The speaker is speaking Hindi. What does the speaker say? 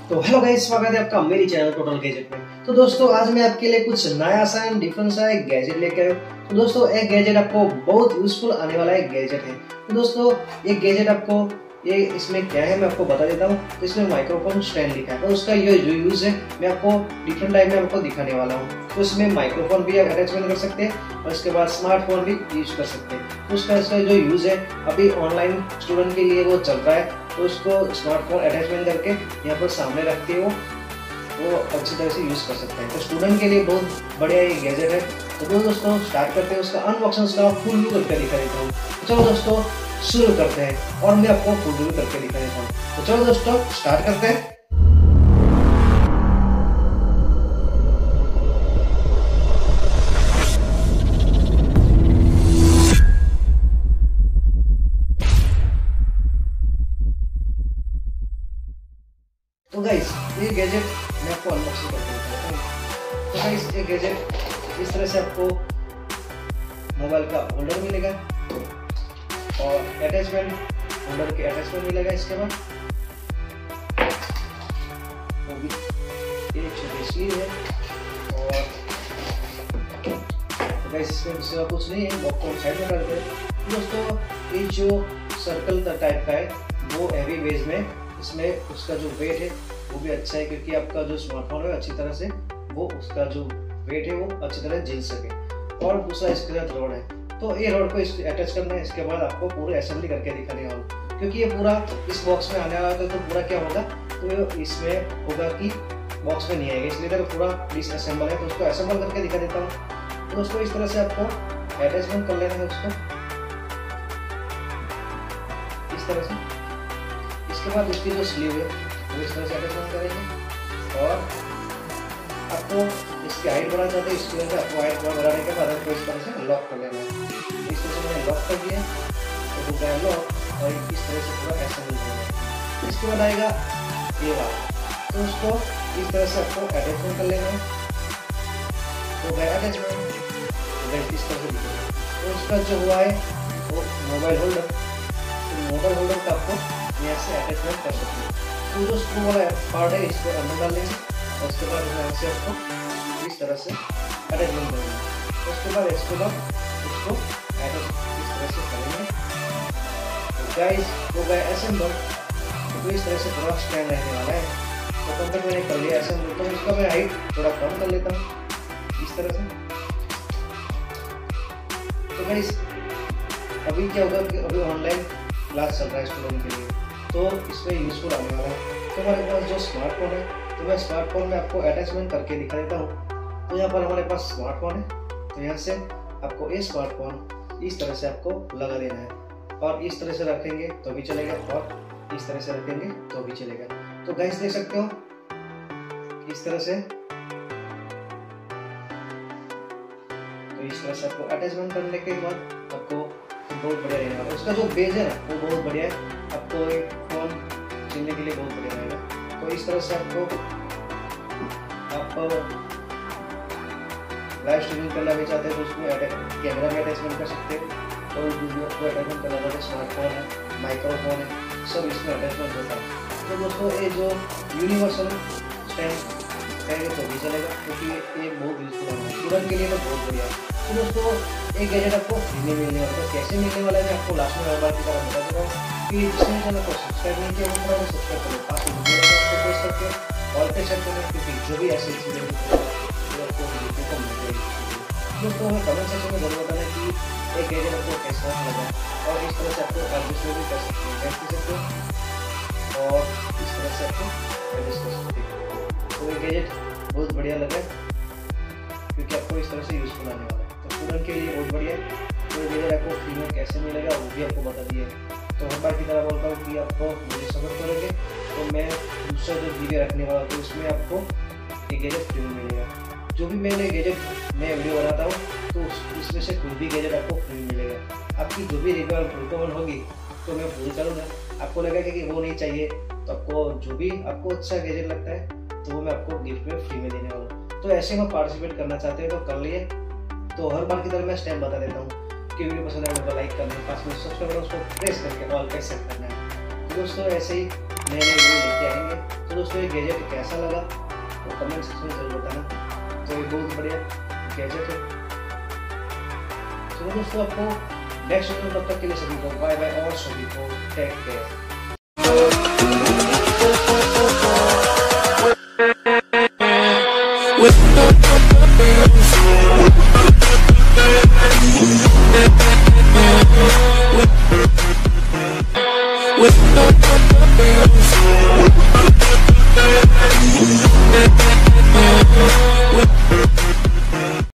तो हेलो गाइस, स्वागत है आपका मेरी चैनल टोटल गैजेट में। तो दोस्तों आज मैं आपके लिए कुछ नया सा एंड डिफरेंट सा एक गैजेट लेके आया हूँ। तो दोस्तों एक गैजेट आपको बहुत यूजफुल आने वाला एक गैजेट है। तो दोस्तों ये गैजेट आपको इसमें क्या है मैं आपको बता देता हूँ। तो इसमें माइक्रोफोन स्टैंड लिखा है, तो उसका ये जो यूज है मैं आपको डिफरेंट टाइप में आपको दिखाने वाला हूँ। तो इसमें माइक्रोफोन भी आप अटैचमेंट कर सकते हैं और इसके बाद स्मार्टफोन भी यूज कर सकते हैं। तो इसका जो यूज है अभी ऑनलाइन स्टूडेंट के लिए वो चल रहा है, तो उसको स्मार्टफोन अटैचमेंट करके यहाँ पर सामने रख के वो अच्छी तरह से यूज कर सकते हैं। तो स्टूडेंट के लिए बहुत बढ़िया ये गैजेट है। तो दोस्तों स्टार्ट करते हैं, उसका अनबॉक्सिंग उसका फुल व्यू करके दिखा देता हूँ। तो चलो दोस्तों शुरू करते हैं और मैं आपको फुल व्यू करके दिखा देता हूँ। तो चलो दोस्तों स्टार्ट करते हैं। तो गाइस ये गैजेट मैं आपको अनबॉक्सिंग करके दिखाता हूँ। तो गाइस ये गैजेट इस तरह से आपको मोबाइल का होल्डर मिलेगा और अटैचमेंट होल्डर के अटैचमेंट मिलेगा। इसके बाद वो भी एक छोटी स्लीव है और तो गाइस इसमें दूसरा कुछ नहीं है, बॉक्स को साइड में कर देते हैं। दोस्तों ये जो सर्कल टाइप का है वो हैवी वेज में, इसमें उसका जो वेट है वो भी अच्छा है क्योंकि आपका जो स्मार्टफोन है अच्छी तरह से वो उसका जो वेट है वो अच्छी तरह झेल सके। और दूसरा इसके साथ रोड है, तो ये रोड को अटैच करना है। इसके बाद आपको पूरे असेंबली करके दिखाने वाला क्योंकि ये पूरा इस बॉक्स में आने वाला था। तो पूरा क्या होगा, तो इसमें होगा कि बॉक्स में नहीं आएगा, इसलिए तो पूरा डिसअसेंबल है। तो उसको असेंबल करके दिखा देता हूँ। तो दोस्तों इस तरह से आपको अटैचमेंट कर लेना है उसको इस तरह से। इसके बाद इसकी जो स्लीव है वो इस तरह से अटैचमेंट करेंगे और आपको इसकी हाइट बढ़ाना चाहते हैं, इसकी वजह से आपको हाइट बढ़ाने के बाद आपको इस तरह से लॉक कर लेना है। इस तरह से मैंने लॉक कर दिया तो हो गया लॉक और इस तरह से पूरा असेंबल हो गया। इसके बाद आएगा ये वाला, तो उसको इस तरह से आपको अटैचमेंट कर लेना है। तो गया अटैचमेंट इस तरह से दिखेगा। तो उसका जो हुआ है वो मोबाइल होल्डर, तो मोबाइल होल्डर का आपको यहाँ से अटैचमेंट कर सकते हैं। तो जो स्क्रू वाला पार्ट है इसको अंदर डाल लेंगे और उसके बाद यहाँ से आपको इस तरह से अटैचमेंट करेंगे। उसके बाद इसको अटैच इस तरह से करेंगे। तो गाइस हो गया असेंबल। तो इस तरह से पूरा स्टैंड रहने वाला है। तो तब तक मैंने कर लिया असेंबल। तो इसका मैं हाइट थोड़ा कम कर लेता हूँ इस तरह से। तो गाइस अभी क्या होगा कि अभी ऑनलाइन क्लास चल रहा है स्टूडेंट के लिए, तो इसमें यूजफुल आने वाला है। तो हमारे पास जो स्मार्टफोन है, तो मैं स्मार्टफोन में आपको अटैचमेंट करके दिखा देता हूँ। तो यहाँ पर हमारे पास स्मार्टफोन है, तो यहाँ से आपको ये स्मार्टफोन इस तरह से आपको लगा देना है और इस तरह से रखेंगे तो भी चलेगा और इस तरह से रखेंगे तो भी चलेगा। तो गाइस देख सकते हो इस तरह से। तो इस तरह से आपको अटैचमेंट करने के बाद आपको बहुत बढ़िया रहेगा। उसका जो बेस है ना वो बहुत बढ़िया है, आपको एक फोन चलने के लिए बहुत बढ़िया रहेगा। तो इस तरह से आप लाइव स्ट्रीमिंग करना भी चाहते हैं तो उसको कैमरा में अटैचमेंट कर सकते हैं। तो वीडियो को अटैचमेंट करना चाहते हैं, स्मार्टफोन है, माइक्रोफोन है, सब इसमें अटैचमेंट होता है। तो दोस्तों ये जो यूनिवर्सल स्टैंड कहेंगे तो भी चलेगा क्योंकि ये बहुत यूजफुल है स्टूडेंट के लिए, तो बहुत बढ़िया है। तो दोस्तों एक गैजेट आपको फ्री में मिलने वाला है। तो कैसे मिलने वाला है मैं आपको लास्ट में हर बार की तरह बता देता हूँ कि जिसने चैनल को सब्सक्राइब नहीं किया वो थोड़ा सब्सक्राइब करो, पास वीडियो को प्रेस करके ऑल पे सेट करें क्योंकि जो भी ऐसे चीज़ें आपको वीडियो को मिल जाएगी। दोस्तों हमें कमेंट सेक्शन में जरूर बताना कि एक गैजेट आपको कैसा लगा और इस तरह से आपको एडजस्ट भी कर सकते हैं और इस तरह से आपको एडजस्ट कर सकते हैं। तो ये गैजेट बहुत बढ़िया लगा क्योंकि आपको इस तरह से यूजफुल आने वाला है। तो स्टूडेंट के लिए बहुत बढ़िया है। तो गैजेट आपको फ्री में कैसे मिलेगा वो भी आपको बता दिए। तो हर बार की तरह बोलता हूँ कि आपको मुझे सपोर्ट करोगे तो मैं दूसरा जो वीडियो रखने वाला तो उसमें आपको ये गैजेट फ्री में मिलेगा। जो भी मैंने गैजेट मैं वीडियो बनाता हूँ तो उसमें से कोई भी गैजेट आपको फ्री मिलेगा। आपकी जो भी रिक्वायरमेंट होगी तो मैं पूरी करूँगा। आपको लगेगा कि वो नहीं चाहिए तो आपको जो भी आपको अच्छा गैजेट लगता है तो वो मैं आपको गिफ्ट में फ्री में देने वाला हूँ। तो ऐसे में पार्टिसिपेट करना चाहते हैं तो कर लिए। तो हर बार की तरह मैं स्टेप बता देता हूँ कि वीडियो पसंद आए तो लाइक करना है, पास में सब्सक्राइब करना, उसको प्रेस करके ऑल पे सेट करना है। तो दोस्तों ऐसे ही नए नए वीडियो लेके आएंगे। तो दोस्तों ये गैजेट कैसा लगा तो कमेंट सेक्शन में जरूर बताना। तो ये बहुत बढ़िया गैजेट है। चलो दोस्तों आपको नेक्स्ट वीडियो, तब तक के लिए सभी को बाय बाय और सभी को टेक केयर। With